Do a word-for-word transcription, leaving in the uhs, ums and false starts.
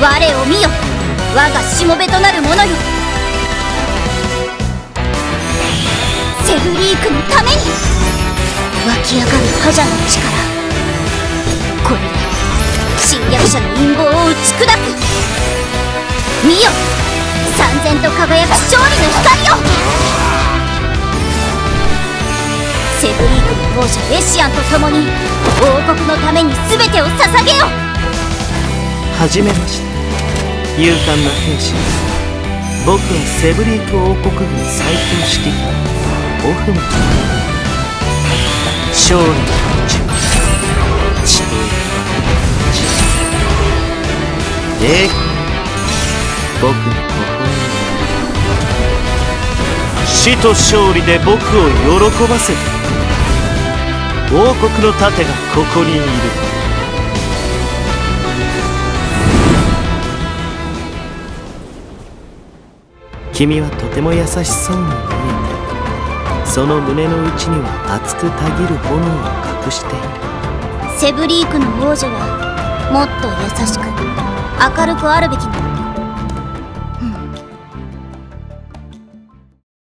我を見よ、我がしもべとなる者よ。セブリークのために湧き上がる覇者の力、これで侵略者の陰謀を打ち砕く。見よ、燦然と輝く勝利の光を。セブリークの王者レシアンと共に王国のために全てを捧げよ。 はじめまして、勇敢な兵士。僕はセブリーク王国軍最高指揮官オフマン。勝利の道は地と栄光、僕の微笑み。死と勝利で僕を喜ばせてくれ。王国の盾がここにいる。君はとても優しそうに見えて、その胸の内には熱くたぎる炎を隠している。 セブリークの王女はもっと優しく明るくあるべきなの。